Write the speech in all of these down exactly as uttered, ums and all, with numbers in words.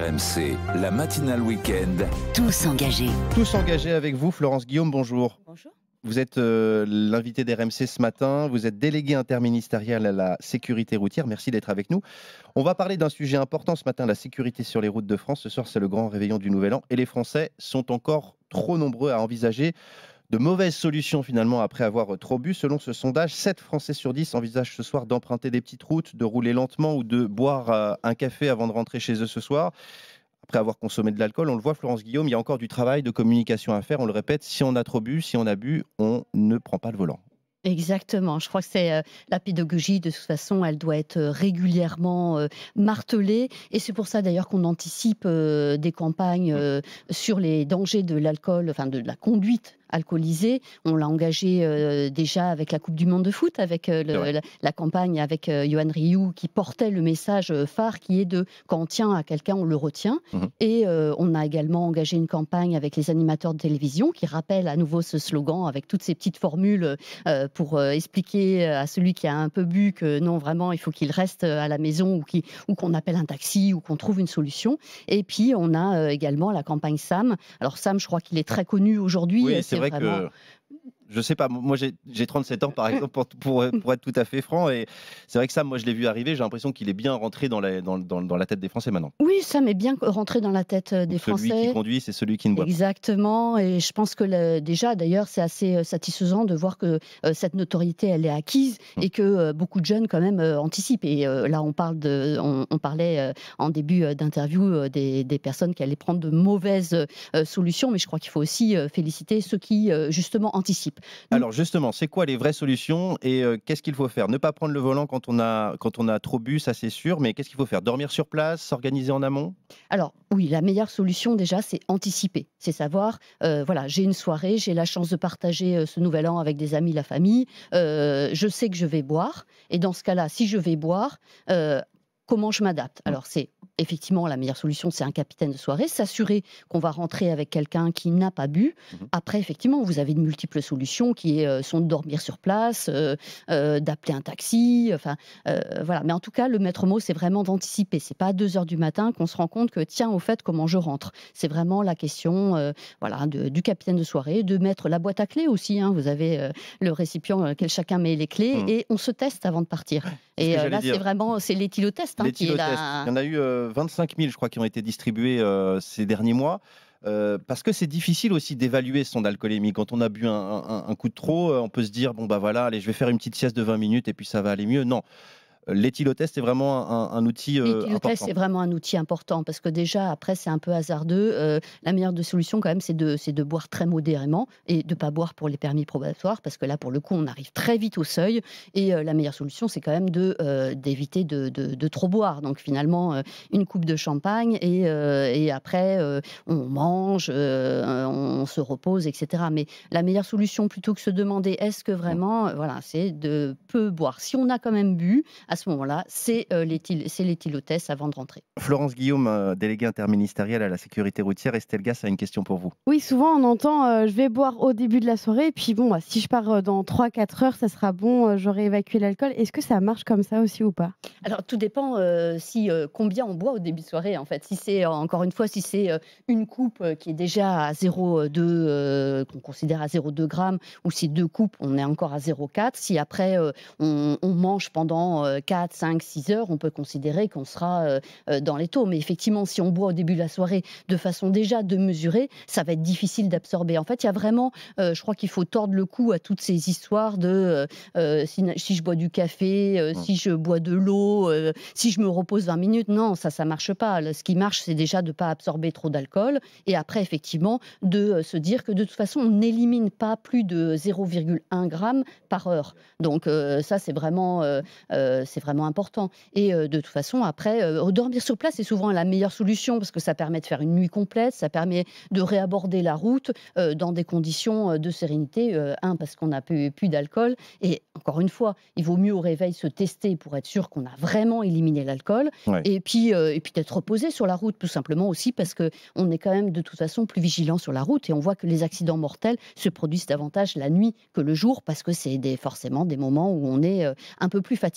M C, la matinale week-end. Tous engagés. Tous engagés avec vous, Florence Guillaume, bonjour. Bonjour. Vous êtes euh, l'invité d'R M C ce matin, vous êtes délégué interministériel à la sécurité routière, merci d'être avec nous. On va parler d'un sujet important ce matin, la sécurité sur les routes de France. Ce soir, c'est le grand réveillon du Nouvel An et les Français sont encore trop nombreux à envisager de mauvaises solutions finalement après avoir trop bu. Selon ce sondage, sept Français sur dix envisagent ce soir d'emprunter des petites routes, de rouler lentement ou de boire euh, un café avant de rentrer chez eux ce soir. Après avoir consommé de l'alcool, on le voit, Florence Guillaume, il y a encore du travail de communication à faire. On le répète, si on a trop bu, si on a bu, on ne prend pas le volant. Exactement, je crois que c'est euh, la pédagogie, de toute façon, elle doit être euh, régulièrement euh, martelée et c'est pour ça d'ailleurs qu'on anticipe euh, des campagnes euh, sur les dangers de l'alcool, enfin de la conduite alcoolisée. On l'a engagé euh, déjà avec la Coupe du Monde de foot, avec euh, le, la, la campagne avec euh, Yoann Rioux qui portait le message phare qui est de quand on tient à quelqu'un, on le retient. Mmh. Et euh, on a également engagé une campagne avec les animateurs de télévision qui rappellent à nouveau ce slogan avec toutes ces petites formules euh, pour euh, expliquer à celui qui a un peu bu que non, vraiment, il faut qu'il reste à la maison ou, qui, ou qu'on appelle un taxi ou qu'on trouve une solution. Et puis, on a euh, également la campagne Sam. Alors Sam, je crois qu'il est très connu aujourd'hui. Oui, c'est, c'est vrai vraiment... que... Je sais pas, moi j'ai, j'ai trente-sept ans par exemple, pour, pour, pour être tout à fait franc, et c'est vrai que Sam, moi je l'ai vu arriver, j'ai l'impression qu'il est bien rentré dans la, dans, dans, dans la tête des Français maintenant. Oui, Sam est bien rentré dans la tête des celui Français. Celui qui conduit, c'est celui qui ne boit pas. Exactement, et je pense que le, déjà d'ailleurs c'est assez satisfaisant de voir que euh, cette notoriété elle est acquise mmh. et que euh, beaucoup de jeunes quand même euh, anticipent. Et euh, là on, parle de, on, on parlait euh, en début euh, d'interview euh, des, des personnes qui allaient prendre de mauvaises euh, solutions, mais je crois qu'il faut aussi euh, féliciter ceux qui euh, justement anticipent. Donc, Alors justement, c'est quoi les vraies solutions et euh, qu'est-ce qu'il faut faire? Ne pas prendre le volant quand on a, quand on a trop bu, ça c'est sûr, mais qu'est-ce qu'il faut faire? Dormir sur place, s'organiser en amont? Alors oui, la meilleure solution déjà, c'est anticiper. C'est savoir, euh, voilà, j'ai une soirée, j'ai la chance de partager euh, ce nouvel an avec des amis, la famille, euh, je sais que je vais boire, et dans ce cas-là, si je vais boire, euh, comment je m'adapte? Alors c'est effectivement la meilleure solution, c'est un capitaine de soirée, s'assurer qu'on va rentrer avec quelqu'un qui n'a pas bu. Mmh. Après, effectivement, vous avez de multiples solutions qui euh, sont de dormir sur place, euh, euh, d'appeler un taxi, enfin euh, voilà. Mais en tout cas, le maître mot, c'est vraiment d'anticiper. C'est pas à deux heures du matin qu'on se rend compte que tiens, au fait, comment je rentre? C'est vraiment la question, euh, voilà, de, du capitaine de soirée, de mettre la boîte à clés aussi. Hein. Vous avez euh, le récipient dans lequel chacun met les clés mmh. et on se teste avant de partir. Et euh, là, dire. c'est vraiment c'est l'éthylotest. Hein, l'éthylotest. La... Il y en a eu euh, vingt-cinq mille, je crois, qui ont été distribués euh, ces derniers mois. Euh, parce que c'est difficile aussi d'évaluer son alcoolémie. Quand on a bu un, un, un coup de trop, euh, on peut se dire bon bah voilà, allez, je vais faire une petite sieste de vingt minutes et puis ça va aller mieux. Non. L'éthylotest est vraiment un, un outil euh, important. L'éthylotest, c'est vraiment un outil important parce que déjà, après, c'est un peu hasardeux. Euh, la meilleure de solution, quand même, c'est de, c'est de boire très modérément et de ne pas boire pour les permis probatoires parce que là, pour le coup, on arrive très vite au seuil. Et euh, la meilleure solution, c'est quand même de, euh, d'éviter de, de, de trop boire. Donc, finalement, euh, une coupe de champagne et, euh, et après, euh, on mange, euh, on se repose, et cetera. Mais la meilleure solution, plutôt que se demander est-ce que vraiment, euh, voilà, c'est de peu boire. Si on a quand même bu, à ce moment-là, c'est euh, l'éthyl, c'est l'éthylotest avant de rentrer. Florence Guillaume, euh, déléguée interministérielle à la sécurité routière, Estelle Gass a une question pour vous. Oui, souvent on entend euh, je vais boire au début de la soirée et puis bon, bah, si je pars euh, dans trois à quatre heures, ça sera bon, euh, j'aurai évacué l'alcool. Est-ce que ça marche comme ça aussi ou pas? Alors tout dépend euh, si euh, combien on boit au début de soirée en fait. Si c'est encore une fois si c'est euh, une coupe euh, qui est déjà à zéro virgule deux euh, qu'on considère à zéro virgule deux grammes ou si deux coupes on est encore à zéro virgule quatre. Si après euh, on, on mange pendant euh, quatre, cinq, six heures, on peut considérer qu'on sera euh, dans les taux. Mais effectivement, si on boit au début de la soirée de façon déjà de mesurer, ça va être difficile d'absorber. En fait, il y a vraiment, euh, je crois qu'il faut tordre le cou à toutes ces histoires de euh, si, si je bois du café, euh, si je bois de l'eau, euh, si je me repose vingt minutes. Non, ça, ça marche pas. Ce qui marche, c'est déjà de ne pas absorber trop d'alcool. Et après, effectivement, de se dire que de toute façon, on n'élimine pas plus de zéro virgule un gramme par heure. Donc euh, ça, c'est vraiment, euh, euh, c'est vraiment important. Et euh, de toute façon, après, euh, dormir sur place, c'est souvent la meilleure solution parce que ça permet de faire une nuit complète, ça permet de réaborder la route euh, dans des conditions de sérénité. Euh, un, parce qu'on n'a plus, plus d'alcool. Et encore une fois, il vaut mieux au réveil se tester pour être sûr qu'on a vraiment éliminé l'alcool. Ouais. Et puis, euh, et puis d'être reposé sur la route, tout simplement aussi parce qu'on est quand même de toute façon plus vigilant sur la route. Et on voit que les accidents mortels se produisent davantage la nuit que le jour parce que c'est des, forcément des moments où on est euh, un peu plus fatigué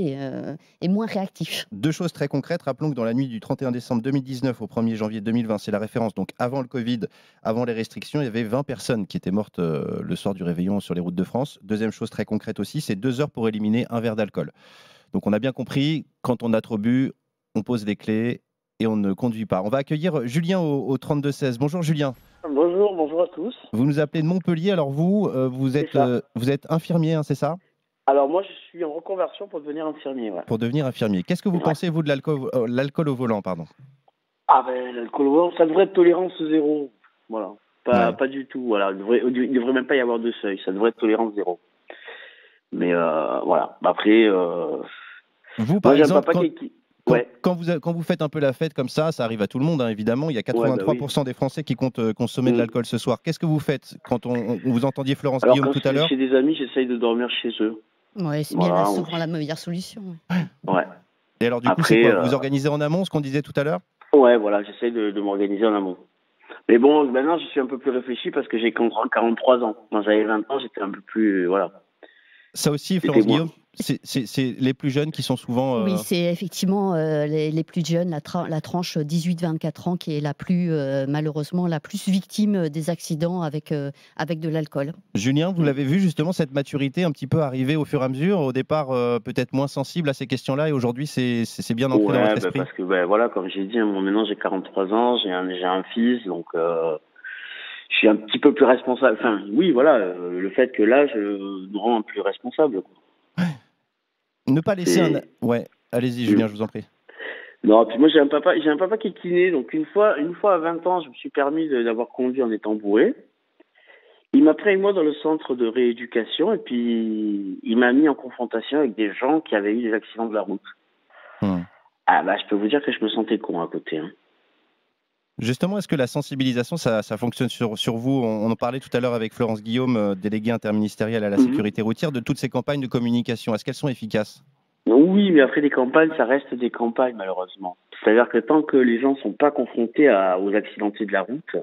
et, euh, et moins réactif. Deux choses très concrètes. Rappelons que dans la nuit du trente et un décembre deux mille dix-neuf au premier janvier deux mille vingt, c'est la référence, donc avant le Covid, avant les restrictions, il y avait vingt personnes qui étaient mortes euh, le soir du réveillon sur les routes de France. Deuxième chose très concrète aussi, c'est deux heures pour éliminer un verre d'alcool. Donc on a bien compris, quand on a trop bu, on pose les clés et on ne conduit pas. On va accueillir Julien au, au trente-deux seize. Bonjour Julien. Bonjour, bonjour à tous. Vous nous appelez de Montpellier, alors vous, euh, vous, êtes, euh, vous êtes infirmier, hein, c'est ça? Alors moi, je suis en reconversion pour devenir infirmier. Ouais. Pour devenir infirmier. Qu'est-ce que vous ouais. pensez, vous, de l'alcool, euh, l'alcool au volant, pardon? Ah ben, l'alcool au volant, ça devrait être tolérance zéro. Voilà, pas, ouais. pas du tout. Voilà, il devrait, il devrait même pas y avoir de seuil. Ça devrait être tolérance zéro. Mais euh, voilà. Après, euh... vous, par moi, j'ai exemple, un papa quand... qui... Quand, ouais. quand, vous, quand vous faites un peu la fête comme ça, ça arrive à tout le monde, hein, évidemment. Il y a quatre-vingt-trois pour cent ouais, bah oui. des Français qui comptent euh, consommer mmh. de l'alcool ce soir. Qu'est-ce que vous faites quand on, on vous entendiez Florence Alors, Guillaume tout à l'heure? Chez des amis, j'essaye de dormir chez eux. Oui, c'est voilà, bien là, souvent on... la meilleure solution. Ouais. ouais. Et alors, du Après, coup, c'est quoi euh... Vous organisez en amont, ce qu'on disait tout à l'heure? Ouais, voilà, j'essaye de, de m'organiser en amont. Mais bon, maintenant, je suis un peu plus réfléchi parce que j'ai quarante-trois ans. Quand j'avais vingt ans, j'étais un peu plus... Euh, voilà. Ça aussi, Florence Guillaume, c'est les plus jeunes qui sont souvent... Euh... Oui, c'est effectivement euh, les, les plus jeunes, la, tra la tranche dix-huit vingt-quatre ans qui est la plus, euh, malheureusement, la plus victime des accidents avec, euh, avec de l'alcool. Julien, vous l'avez vu justement, cette maturité un petit peu arriver au fur et à mesure, au départ euh, peut-être moins sensible à ces questions-là, et aujourd'hui c'est bien entré ouais, dans votre bah esprit? Parce que, bah, voilà, comme j'ai dit, moi, maintenant j'ai quarante-trois ans, j'ai un, un fils, donc... Euh... Je suis un petit peu plus responsable. Enfin, oui, voilà, euh, le fait que l'âge euh, nous rend plus responsable. Ouais. Ne pas laisser un... Ouais, allez-y Julien, je vous en prie. Non, puis moi j'ai un papa, j'ai un papa qui est kiné, donc une fois, une fois à vingt ans, je me suis permis d'avoir conduit en étant bourré. Il m'a pris avec moi dans le centre de rééducation et puis il m'a mis en confrontation avec des gens qui avaient eu des accidents de la route. Hum. Ah bah je peux vous dire que je me sentais con à côté. Hein. Justement, est-ce que la sensibilisation, ça, ça fonctionne sur, sur vous? On, on en parlait tout à l'heure avec Florence Guillaume, euh, déléguée interministérielle à la mmh. sécurité routière, de toutes ces campagnes de communication. Est-ce qu'elles sont efficaces? Oui, mais après, des campagnes, ça reste des campagnes, malheureusement. C'est-à-dire que tant que les gens ne sont pas confrontés à, aux accidentés de la route,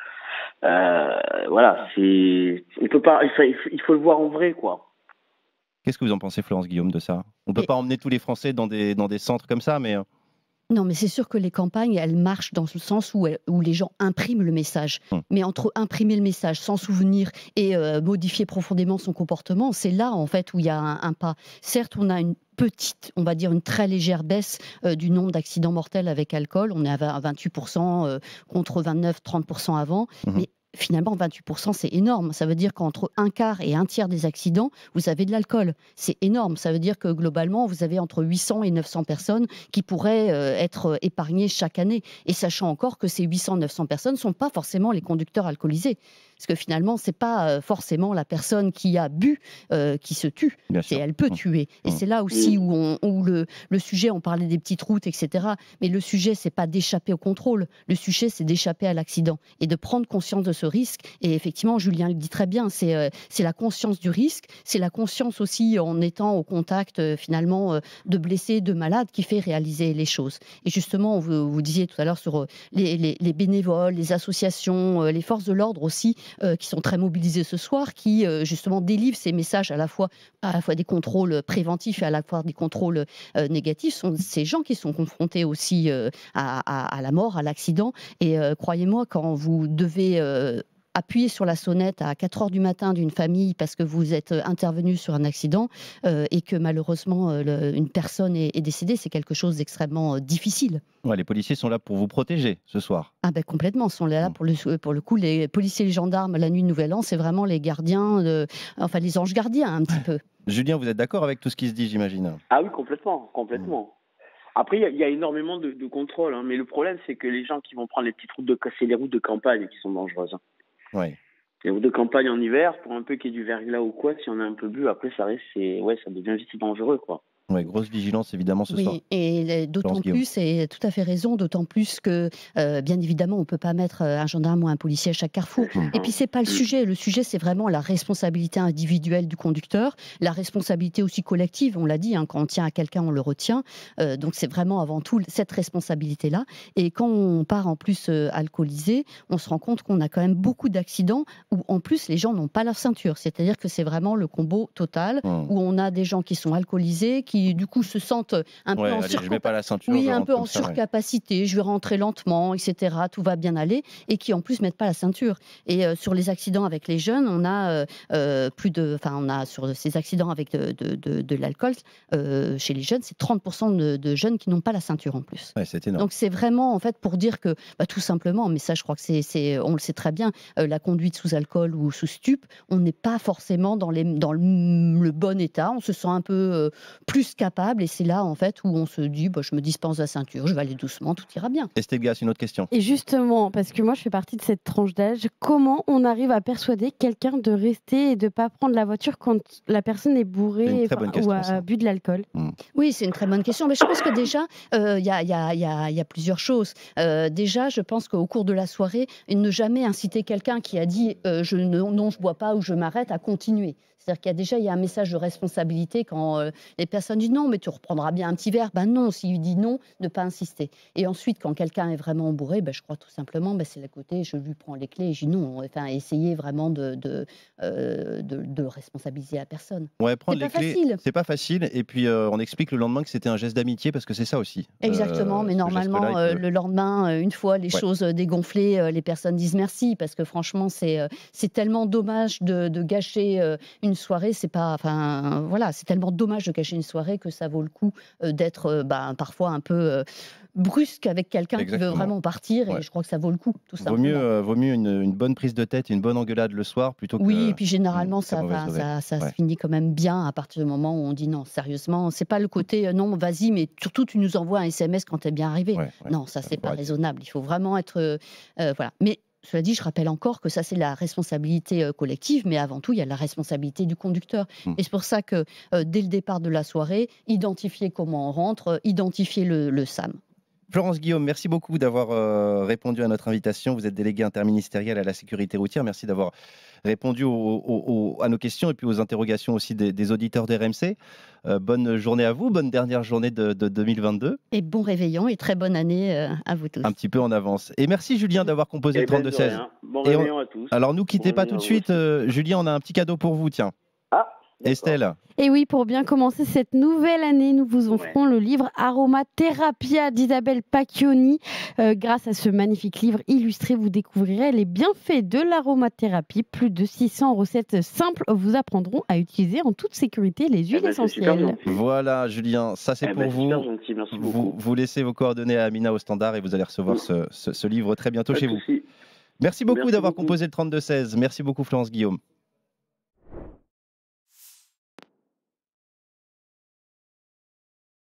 euh, voilà, c'est, on peut pas, il faut, il faut le voir en vrai, quoi. Qu'est-ce que vous en pensez, Florence Guillaume, de ça? On ne peut et... pas emmener tous les Français dans des, dans des centres comme ça, mais... Non, mais c'est sûr que les campagnes, elles marchent dans le sens où, elles, où les gens impriment le message. Hum. Mais entre imprimer le message, s'en souvenir et euh, modifier profondément son comportement, c'est là, en fait, où il y a un, un pas. Certes, on a une petite, on va dire une très légère baisse euh, du nombre d'accidents mortels avec alcool. On est à vingt-huit pour cent euh, contre vingt-neuf à trente pour cent avant. Hum. Mais finalement, vingt-huit pour cent, c'est énorme. Ça veut dire qu'entre un quart et un tiers des accidents, vous avez de l'alcool. C'est énorme. Ça veut dire que globalement, vous avez entre huit cents et neuf cents personnes qui pourraient euh, être épargnées chaque année. Et sachant encore que ces huit cents à neuf cents personnes ne sont pas forcément les conducteurs alcoolisés. Parce que finalement, ce n'est pas euh, forcément la personne qui a bu euh, qui se tue. Elle peut tuer. Et c'est là aussi où, on, où le, le sujet, on parlait des petites routes, et cetera. Mais le sujet, ce n'est pas d'échapper au contrôle. Le sujet, c'est d'échapper à l'accident et de prendre conscience de ce risque. Et effectivement, Julien le dit très bien, c'est euh, la conscience du risque, c'est la conscience aussi en étant au contact euh, finalement euh, de blessés, de malades qui fait réaliser les choses. Et justement, vous, vous disiez tout à l'heure sur euh, les, les, les bénévoles, les associations, euh, les forces de l'ordre aussi, euh, qui sont très mobilisées ce soir, qui euh, justement délivrent ces messages à la fois, à la fois des contrôles préventifs et à la fois des contrôles euh, négatifs, sont ces gens qui sont confrontés aussi euh, à, à, à la mort, à l'accident. Et euh, croyez-moi, quand vous devez... Euh, appuyer sur la sonnette à quatre heures du matin d'une famille parce que vous êtes intervenu sur un accident euh, et que malheureusement euh, le, une personne est, est décédée, c'est quelque chose d'extrêmement euh, difficile. Ouais, les policiers sont là pour vous protéger ce soir. Ah ben complètement, ils sont là pour le, pour le coup. Les policiers et les gendarmes, la nuit de Nouvel An, c'est vraiment les gardiens, de, enfin les anges gardiens un petit peu. Julien, vous êtes d'accord avec tout ce qui se dit, j'imagine? Ah oui, complètement, complètement. Mmh. Après, il y, y a énormément de, de contrôles, hein, mais le problème, c'est que les gens qui vont prendre les petites routes de, c'est les routes de campagne qui sont dangereuses. Hein. Ouais. Les routes de campagne en hiver, pour un peu qu'il y ait du verglas ou quoi, si on a un peu bu, après ça reste, c'est, ouais, ça devient vite dangereux, quoi. Ouais, grosse vigilance évidemment ce oui, soir. Et d'autant plus, et tout à fait raison, d'autant plus que euh, bien évidemment on ne peut pas mettre un gendarme ou un policier à chaque carrefour. Mmh. Et puis c'est pas le sujet. Le sujet c'est vraiment la responsabilité individuelle du conducteur, la responsabilité aussi collective. On l'a dit, hein, quand on tient à quelqu'un, on le retient. Euh, donc c'est vraiment avant tout cette responsabilité-là. Et quand on part en plus euh, alcoolisé, on se rend compte qu'on a quand même beaucoup d'accidents où en plus les gens n'ont pas leur ceinture. C'est-à-dire que c'est vraiment le combo total mmh. où on a des gens qui sont alcoolisés, qui qui du coup se sentent un Ouais, peu en allez, je mets surcapacité. pas la ceinture, je Oui, un rentre peu comme en ça, ouais. surcapacité, je vais rentrer lentement, et cetera. Tout va bien aller, et qui en plus mettent pas la ceinture. Et euh, sur les accidents avec les jeunes, on a euh, euh, plus de, enfin, on a sur ces accidents avec de, de, de, de l'alcool euh, chez les jeunes, c'est trente pour cent de, de jeunes qui n'ont pas la ceinture en plus. Ouais, c'est énorme. Donc c'est vraiment en fait pour dire que bah, tout simplement, mais ça je crois que c'est, c'est on le sait très bien, euh, la conduite sous alcool ou sous stup, on n'est pas forcément dans, les, dans le, le bon état, on se sent un peu euh, plus capable, et c'est là en fait où on se dit bah, je me dispense la ceinture, je vais aller doucement, tout ira bien. Estelle Gass, une autre question. Et justement, parce que moi je fais partie de cette tranche d'âge, comment on arrive à persuader quelqu'un de rester et de ne pas prendre la voiture quand la personne est C'est une bourrée très enfin, bonne ou question, a ça. bu de l'alcool? Oui, c'est une très bonne question. Mais je pense que déjà, euh, il y, a, il y a- il y a- il y a plusieurs choses. Euh, déjà, je pense qu'au cours de la soirée, ne jamais inciter quelqu'un qui a dit euh, je ne, non, je bois pas ou je m'arrête à continuer. C'est-à-dire qu'il y a déjà il y a un message de responsabilité quand euh, les personnes disent non, mais tu reprendras bien un petit verre. Ben non, s'il dit non, ne pas insister. Et ensuite, quand quelqu'un est vraiment bourré, ben, je crois tout simplement, ben, c'est le côté, je lui prends les clés et je dis non. Enfin, essayer vraiment de, de, euh, de, de responsabiliser la personne. Ouais, prendre C'est les pas clés, facile. c'est pas facile. Et puis, euh, on explique le lendemain que c'était un geste d'amitié parce que c'est ça aussi. Exactement, Euh, mais ce normalement, geste-là, il euh, peut- le lendemain, euh, une fois les Ouais. choses euh, dégonflées, euh, les personnes disent merci, parce que franchement, c'est euh, c'est tellement dommage de, de gâcher euh, une soirée. C'est pas, enfin, voilà, c'est tellement dommage de gâcher une soirée que ça vaut le coup euh, d'être, euh, bah, parfois un peu euh, brusque avec quelqu'un qui veut Exactement. vraiment partir. Ouais. Et je crois que ça vaut le coup, tout Vaut simplement. mieux, euh, vaut mieux une, une bonne prise de tête, une bonne engueulade le soir plutôt que Oui, et puis une généralement, très ça, mauvaise va, nouvelle. ça, ça Ouais. se finit quand même bien à partir du moment où on dit non, sérieusement. C'est pas le côté euh, non, vas-y, mais surtout tu nous envoies un S M S quand t'es bien arrivé. Ouais, ouais. Non, ça, Ça c'est faut pas arrêter. raisonnable. Il faut vraiment être. euh, euh, voilà. Mais cela dit, je rappelle encore que ça, c'est la responsabilité euh, collective, mais avant tout, il y a la responsabilité du conducteur. Mm. Et c'est pour ça que euh, dès le départ de la soirée, identifier comment on rentre, euh, identifier le, le S A M. Florence Guillaume, merci beaucoup d'avoir euh, répondu à notre invitation. Vous êtes déléguée interministérielle à la sécurité routière. Merci d'avoir répondu aux- aux- aux- à nos questions et puis aux interrogations aussi des, des auditeurs d'R M C. Euh, bonne journée à vous, bonne dernière journée de, de deux mille vingt-deux. Et bon réveillon et très bonne année euh, à vous tous. Un petit peu en avance. Et merci Julien d'avoir composé Eh le ben, trente-deux de seize. rien. Bon Et on- réveillon à tous. Alors nous, quittez Bon pas tout réveillon de à vous suite. aussi. Euh, Julien, on a un petit cadeau pour vous, tiens. Ah, d'accord. Estelle. Et oui, pour bien commencer cette nouvelle année, nous vous offrons Ouais. le livre Aromatherapia d'Isabelle Pacchioni. Euh, grâce à ce magnifique livre illustré, vous découvrirez les bienfaits de l'aromathérapie. Plus de six cents recettes simples vous apprendront à utiliser en toute sécurité les Eh huiles ben, c'est super essentielles. gentil. Voilà, Julien, ça c'est Eh pour ben, c'est super vous. gentil, merci Vous, beaucoup. vous laissez vos coordonnées à Amina au standard et vous allez recevoir Mm. ce, ce- ce livre très bientôt Pas chez de vous. souci. Merci beaucoup Merci d'avoir beaucoup. composé le trente-deux seize. Merci beaucoup Florence Guillaume.